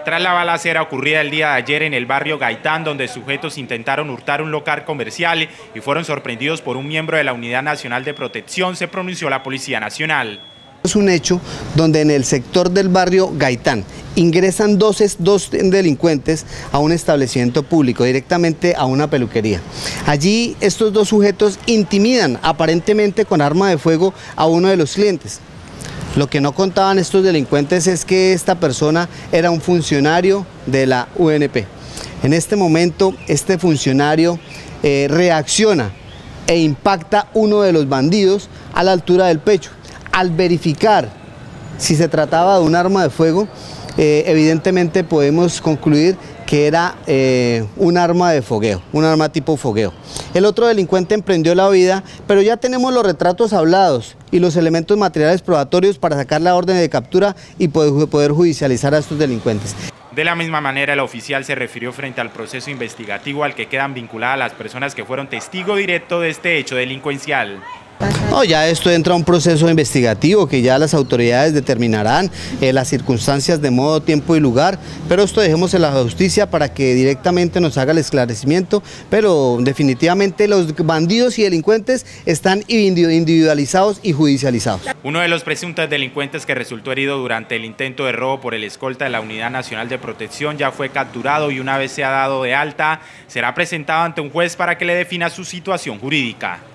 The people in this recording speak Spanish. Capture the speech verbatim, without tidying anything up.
Tras la balacera ocurrida el día de ayer en el barrio Gaitán, donde sujetos intentaron hurtar un local comercial y fueron sorprendidos por un miembro de la Unidad Nacional de Protección, se pronunció la Policía Nacional. Es un hecho donde en el sector del barrio Gaitán ingresan dos, dos delincuentes a un establecimiento público, directamente a una peluquería. Allí estos dos sujetos intimidan aparentemente con arma de fuego a uno de los clientes. Lo que no contaban estos delincuentes es que esta persona era un funcionario de la U N P. En este momento este funcionario eh, reacciona e impacta uno de los bandidos a la altura del pecho. Al verificar si se trataba de un arma de fuego, eh, evidentemente podemos concluir que era eh, un arma de fogueo, un arma tipo fogueo. El otro delincuente emprendió la huida, pero ya tenemos los retratos hablados y los elementos materiales probatorios para sacar la orden de captura y poder, poder judicializar a estos delincuentes. De la misma manera, el oficial se refirió frente al proceso investigativo al que quedan vinculadas las personas que fueron testigo directo de este hecho delincuencial. No, ya esto entra a un proceso investigativo que ya las autoridades determinarán eh, las circunstancias de modo, tiempo y lugar, pero esto dejemos en la justicia para que directamente nos haga el esclarecimiento, pero definitivamente los bandidos y delincuentes están individualizados y judicializados. Uno de los presuntos delincuentes que resultó herido durante el intento de robo por el escolta de la Unidad Nacional de Protección ya fue capturado y una vez sea dado de alta, será presentado ante un juez para que le defina su situación jurídica.